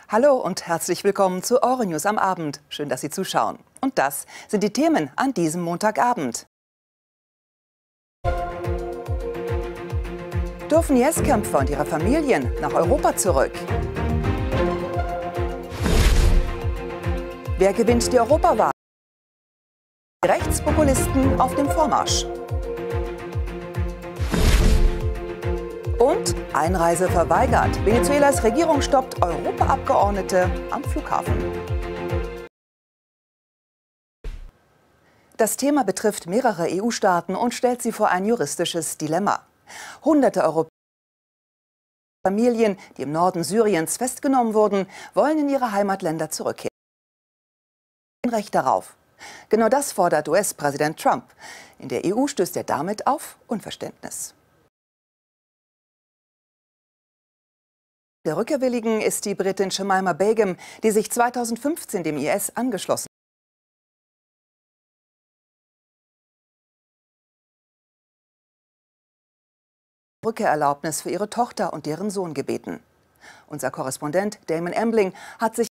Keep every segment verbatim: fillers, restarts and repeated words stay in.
Hallo und herzlich willkommen zu Euronews am Abend. Schön, dass Sie zuschauen. Und das sind die Themen an diesem Montagabend. Dürfen I S-Kämpfer und ihre Familien nach Europa zurück? Wer gewinnt die Europawahl? Die Rechtspopulisten auf dem Vormarsch. Und Einreise verweigert. Venezuelas Regierung stoppt Europaabgeordnete am Flughafen. Das Thema betrifft mehrere E U-Staaten und stellt sie vor ein juristisches Dilemma. Hunderte europäische Familien, die im Norden Syriens festgenommen wurden, wollen in ihre Heimatländer zurückkehren. Ein Recht darauf. Genau das fordert U S-Präsident Trump. In der E U stößt er damit auf Unverständnis. Der Rückkehrwilligen ist die Britin Shamima Begum, die sich zweitausendfünfzehn dem I S angeschlossen hat. Rückkehrerlaubnis für ihre Tochter und deren Sohn gebeten. Unser Korrespondent Damon Embling hat sich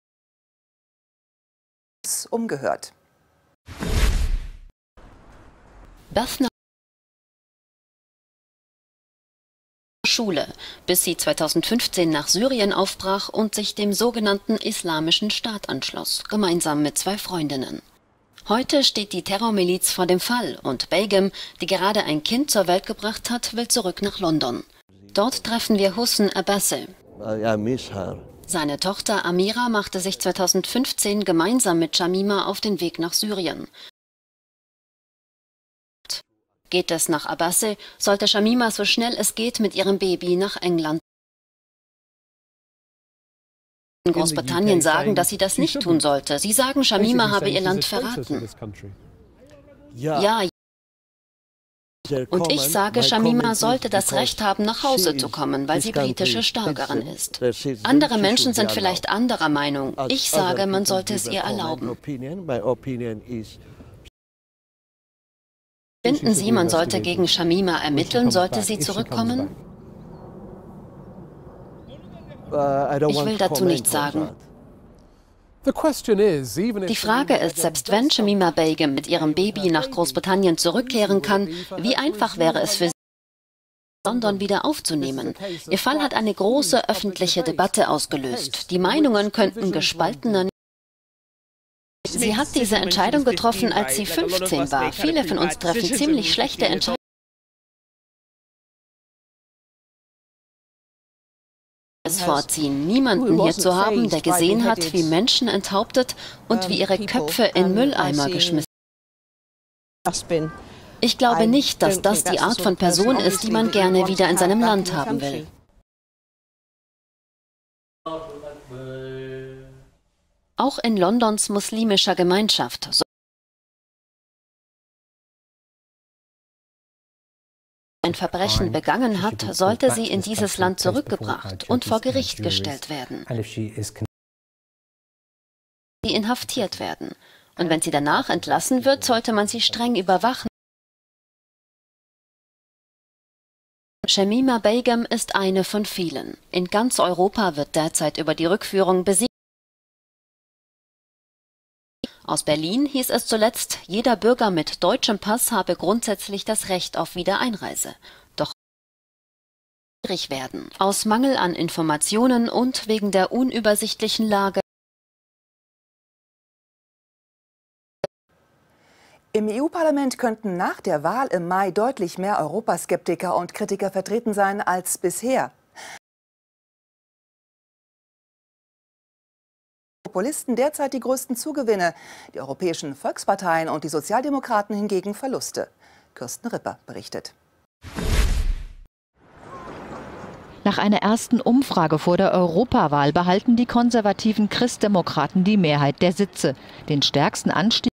umgehört. Daphne Schule, bis sie zweitausendfünfzehn nach Syrien aufbrach und sich dem sogenannten Islamischen Staat anschloss, gemeinsam mit zwei Freundinnen. Heute steht die Terrormiliz vor dem Fall und Begum, die gerade ein Kind zur Welt gebracht hat, will zurück nach London. Dort treffen wir Hussein Abbasi. Seine Tochter Amira machte sich zweitausendfünfzehn gemeinsam mit Shamima auf den Weg nach Syrien. Geht es nach Abbasi, sollte Shamima so schnell es geht mit ihrem Baby nach England. In Großbritannien sagen, dass sie das nicht tun sollte. Sie sagen, Shamima habe ihr Land verraten. Ja, und ich sage, Shamima sollte das Recht haben, nach Hause zu kommen, weil sie britische Staatsbürgerin ist. Andere Menschen sind vielleicht anderer Meinung. Ich sage, man sollte es ihr erlauben. Finden Sie, man sollte gegen Shamima ermitteln, sollte sie zurückkommen? Ich will dazu nichts sagen. Die Frage ist, selbst wenn Shamima Begum mit ihrem Baby nach Großbritannien zurückkehren kann, wie einfach wäre es für sie, London wieder aufzunehmen? Ihr Fall hat eine große öffentliche Debatte ausgelöst. Die Meinungen könnten gespaltener. Sie hat diese Entscheidung getroffen, als sie fünfzehn war. Viele von uns treffen ziemlich schlechte Entscheidungen. Es vorziehen, niemanden hier zu haben, der gesehen hat, wie Menschen enthauptet und wie ihre Köpfe in Mülleimer geschmissen werden. Ich glaube nicht, dass das die Art von Person ist, die man gerne wieder in seinem Land haben will. Auch in Londons muslimischer Gemeinschaft. So ein Verbrechen begangen hat, sollte sie in dieses Land zurückgebracht und vor Gericht gestellt werden. Sie inhaftiert werden. Und wenn sie danach entlassen wird, sollte man sie streng überwachen. Shamima Begum ist eine von vielen. In ganz Europa wird derzeit über die Rückführung besiegt. Aus Berlin hieß es zuletzt, jeder Bürger mit deutschem Pass habe grundsätzlich das Recht auf Wiedereinreise. Doch schwierig werden, aus Mangel an Informationen und wegen der unübersichtlichen Lage. Im E U-Parlament könnten nach der Wahl im Mai deutlich mehr Europaskeptiker und Kritiker vertreten sein als bisher. Populisten derzeit die größten Zugewinne, die europäischen Volksparteien und die Sozialdemokraten hingegen Verluste. Kirsten Ripper berichtet. Nach einer ersten Umfrage vor der Europawahl behalten die konservativen Christdemokraten die Mehrheit der Sitze. Den stärksten Anstieg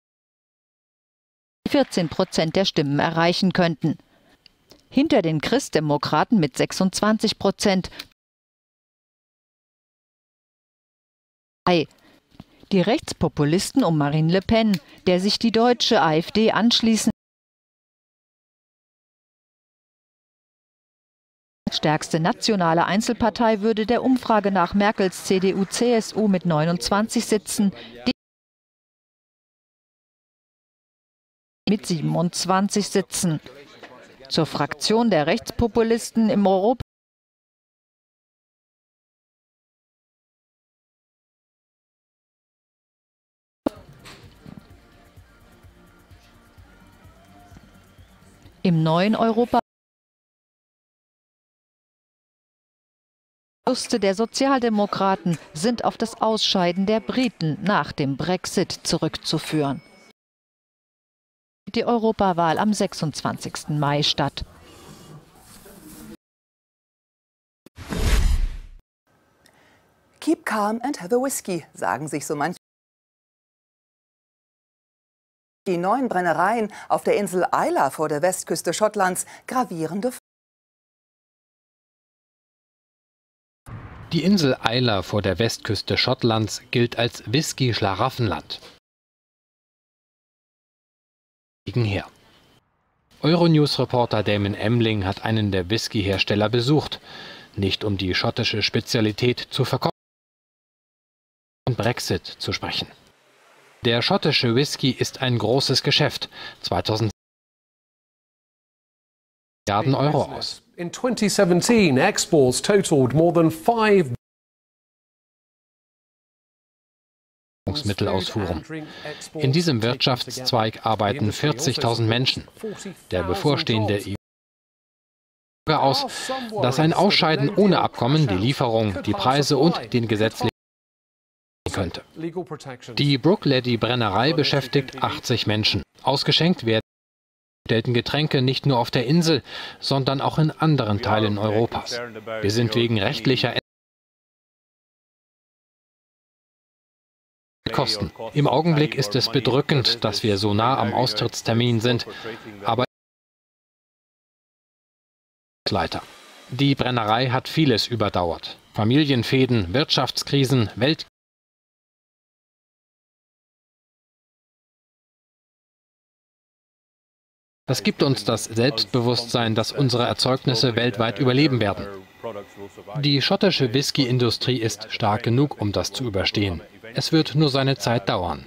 vierzehn Prozent der Stimmen erreichen könnten. Hinter den Christdemokraten mit sechsundzwanzig Prozent. Die Rechtspopulisten um Marine Le Pen, der sich die deutsche AfD anschließen, stärkste nationale Einzelpartei würde der Umfrage nach Merkels C D U C S U mit neunundzwanzig Sitzen, die mit siebenundzwanzig Sitzen. Zur Fraktion der Rechtspopulisten im Europa im neuen Europa Verluste der Sozialdemokraten sind auf das Ausscheiden der Briten nach dem Brexit zurückzuführen. Die Europawahl am sechsundzwanzigsten Mai statt. Keep calm and have a whiskey, sagen sich so manche. Die neuen Brennereien auf der Insel Islay vor der Westküste Schottlands gravierende. Die Insel Islay vor der Westküste Schottlands gilt als Whisky-Schlaraffenland. Her. Euronews-Reporter Damon Emling hat einen der Whisky-Hersteller besucht, nicht um die schottische Spezialität zu verkaufen, und Brexit zu sprechen. Der schottische Whisky ist ein großes Geschäft. zweitausend Milliarden Euro aus. In twenty seventeen, exports totaled more than five Mittelausfuhren. In diesem Wirtschaftszweig arbeiten vierzigtausend Menschen. Der bevorstehende E U aus, dass ein Ausscheiden ohne Abkommen die Lieferung, die Preise und den gesetzlichen könnte. Die Brooklady Brennerei beschäftigt achtzig Menschen. Ausgeschenkt werden die Getränke nicht nur auf der Insel, sondern auch in anderen Teilen Europas. Wir sind wegen rechtlicher Kosten. Im Augenblick ist es bedrückend, dass wir so nah am Austrittstermin sind, aber Leiter. Die Brennerei hat vieles überdauert. Familienfäden, Wirtschaftskrisen, Welt Das gibt uns das Selbstbewusstsein, dass unsere Erzeugnisse weltweit überleben werden. Die schottische Whisky-Industrie ist stark genug, um das zu überstehen. Es wird nur seine Zeit dauern.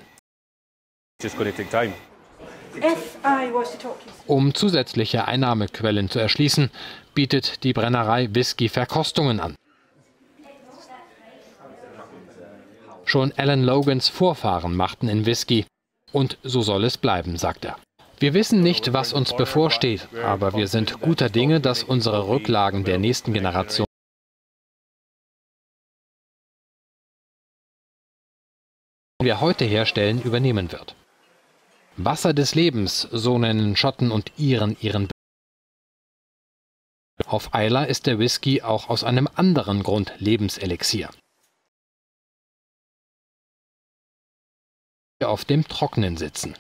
Um zusätzliche Einnahmequellen zu erschließen, bietet die Brennerei Whisky-Verkostungen an. Schon Alan Logans Vorfahren machten in Whisky. Und so soll es bleiben, sagt er. Wir wissen nicht, was uns bevorsteht, aber wir sind guter Dinge, dass unsere Rücklagen der nächsten Generation wir heute herstellen, übernehmen wird. Wasser des Lebens, so nennen Schotten und Iren ihren. Auf Islay ist der Whisky auch aus einem anderen Grund Lebenselixier. Auf dem Trockenen sitzen.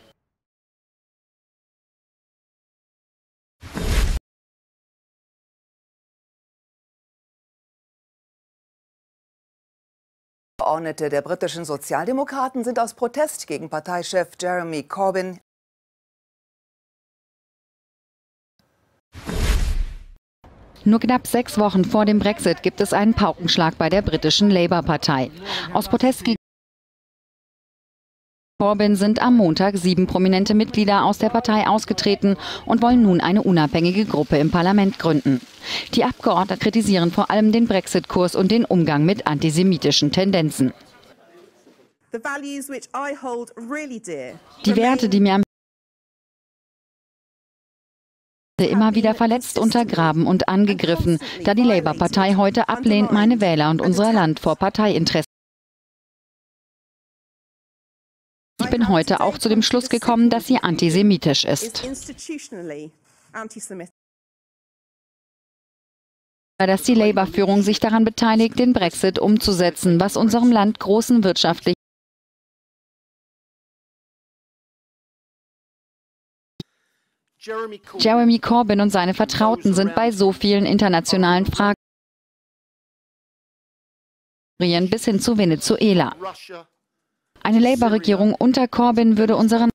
Abgeordnete der britischen Sozialdemokraten sind aus Protest gegen Parteichef Jeremy Corbyn Nur knapp sechs Wochen vor dem Brexit gibt es einen Paukenschlag bei der britischen Labour-Partei. Aus Protest gegen Corbyn sind am Montag sieben prominente Mitglieder aus der Partei ausgetreten und wollen nun eine unabhängige Gruppe im Parlament gründen. Die Abgeordneten kritisieren vor allem den Brexit-Kurs und den Umgang mit antisemitischen Tendenzen. Die Werte, die mir am immer wieder verletzt, untergraben und angegriffen, da die Labour-Partei heute ablehnt, meine Wähler und unser Land vor Parteiinteressen. Ich bin heute auch zu dem Schluss gekommen, dass sie antisemitisch ist. Dass die Labour-Führung sich daran beteiligt, den Brexit umzusetzen, was unserem Land großen wirtschaftlichen Jeremy Corbyn und seine Vertrauten sind bei so vielen internationalen Fragen bis hin zu Venezuela. Eine Labour-Regierung unter Corbyn würde unseren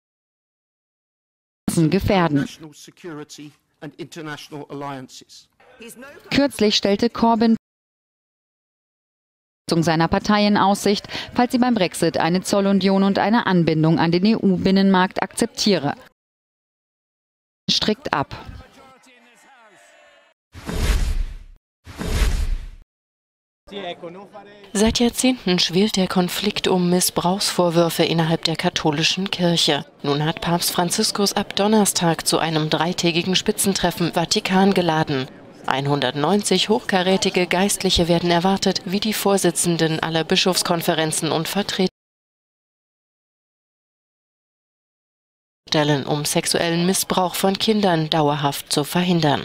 gefährden. Kürzlich stellte Corbyn seiner Partei in Aussicht, falls sie beim Brexit eine Zollunion und eine Anbindung an den E U-Binnenmarkt akzeptiere. Strikt ab. Seit Jahrzehnten schwelt der Konflikt um Missbrauchsvorwürfe innerhalb der katholischen Kirche. Nun hat Papst Franziskus ab Donnerstag zu einem dreitägigen Spitzentreffen im Vatikan geladen. hundertneunzig hochkarätige Geistliche werden erwartet, wie die Vorsitzenden aller Bischofskonferenzen und Vertreter, um sexuellen Missbrauch von Kindern dauerhaft zu verhindern.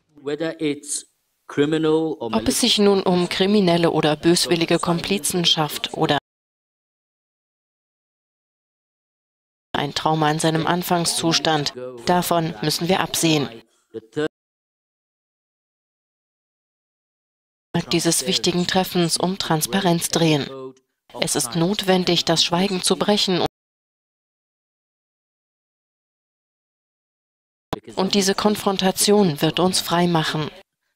Ob es sich nun um kriminelle oder böswillige Komplizenschaft oder ein Trauma in seinem Anfangszustand, davon müssen wir absehen. Dieses wichtigen Treffens um Transparenz drehen. Es ist notwendig, das Schweigen zu brechen und diese Konfrontation wird uns frei machen.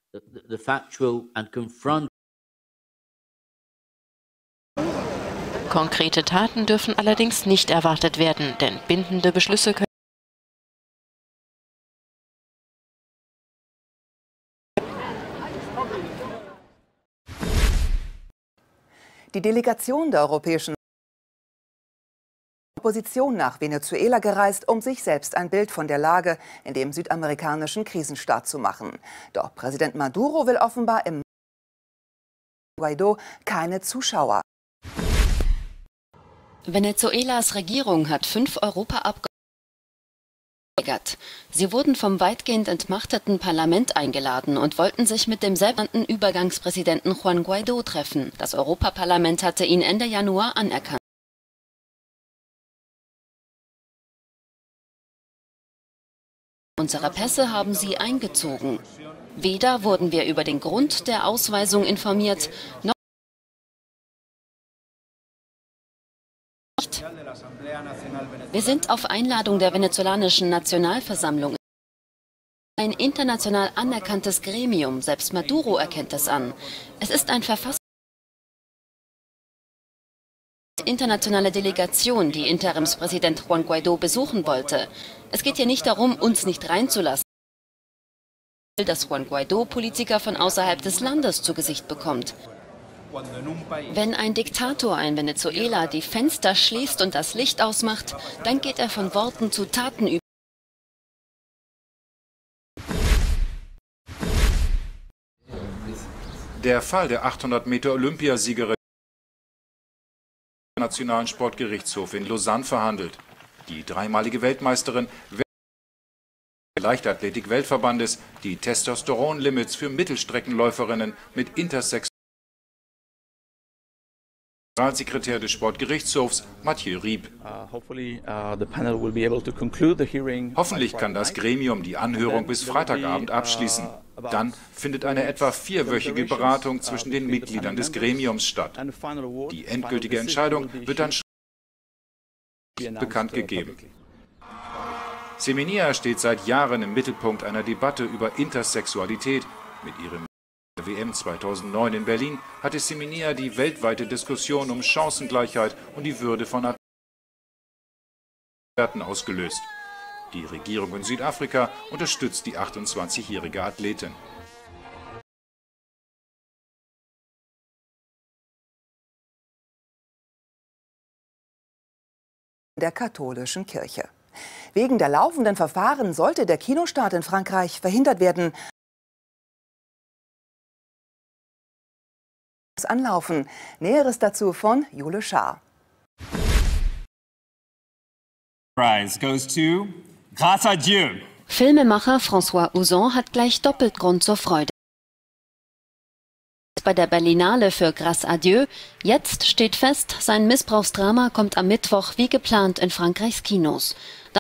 Konkrete Taten dürfen allerdings nicht erwartet werden, denn bindende Beschlüsse können Die Delegation der Europäischen Opposition nach Venezuela gereist, um sich selbst ein Bild von der Lage in dem südamerikanischen Krisenstaat zu machen. Doch Präsident Maduro will offenbar im Guaidó keine Zuschauer. Venezuelas Regierung hat fünf Europaabgeordnete. Sie wurden vom weitgehend entmachteten Parlament eingeladen und wollten sich mit dem selbsternannten Übergangspräsidenten Juan Guaidó treffen. Das Europaparlament hatte ihn Ende Januar anerkannt. Unsere Pässe haben sie eingezogen. Weder wurden wir über den Grund der Ausweisung informiert, noch wir sind auf Einladung der venezolanischen Nationalversammlung ein international anerkanntes Gremium, selbst Maduro erkennt es an. Es ist ein Verfassung internationale Delegation, die Interimspräsident Juan Guaidó besuchen wollte. Es geht hier nicht darum, uns nicht reinzulassen, dass Juan Guaidó Politiker von außerhalb des Landes zu Gesicht bekommt. Wenn ein Diktator in Venezuela die Fenster schließt und das Licht ausmacht, dann geht er von Worten zu Taten über. Der Fall der achthundert Meter Olympiasiegerin im Nationalen Sportgerichtshof in Lausanne verhandelt. Die dreimalige Weltmeisterin des Leichtathletik-Weltverbandes die Testosteronlimits für Mittelstreckenläuferinnen mit intersexuellen Generalsekretär des Sportgerichtshofs Mathieu Rieb. Hoffentlich kann das Gremium die Anhörung bis Freitagabend abschließen. Dann findet eine etwa vierwöchige Beratung zwischen den Mitgliedern des Gremiums statt. Die endgültige Entscheidung wird dann bekannt gegeben. Semenya steht seit Jahren im Mittelpunkt einer Debatte über Intersexualität. Mit ihrem W M zweitausendneun in Berlin hatte Semenya die weltweite Diskussion um Chancengleichheit und die Würde von Athleten ausgelöst. Die Regierung in Südafrika unterstützt die achtundzwanzigjährige Athletin. Der katholischen Kirche. Wegen der laufenden Verfahren sollte der Kinostart in Frankreich verhindert werden. Anlaufen. Näheres dazu von Jule Schaar. Prize goes to Grâce à Dieu. Filmemacher François Ozon hat gleich doppelt Grund zur Freude. Bei der Berlinale für Grâce à Dieu. Jetzt steht fest, sein Missbrauchsdrama kommt am Mittwoch wie geplant in Frankreichs Kinos.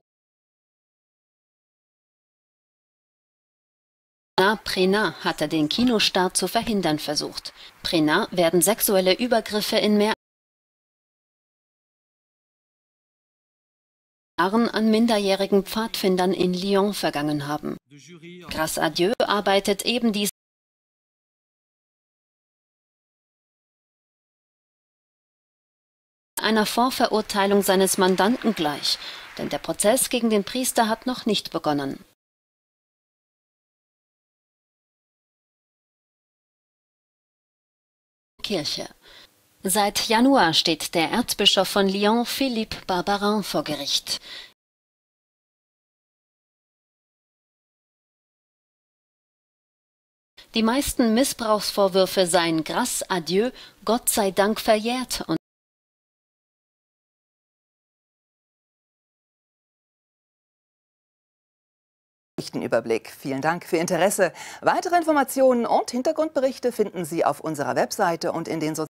Prénat hatte den Kinostart zu verhindern versucht. Prénat werden sexuelle Übergriffe in mehr an minderjährigen Pfadfindern in Lyon vergangen haben. Grâce à Dieu arbeitet eben dies einer Vorverurteilung seines Mandanten gleich, denn der Prozess gegen den Priester hat noch nicht begonnen. Kirche. Seit Januar steht der Erzbischof von Lyon, Philippe Barbarin, vor Gericht. Die meisten Missbrauchsvorwürfe seien grâce à Dieu, Gott sei Dank, verjährt und Überblick. Vielen Dank für Ihr Interesse. Weitere Informationen und Hintergrundberichte finden Sie auf unserer Webseite und in den sozialen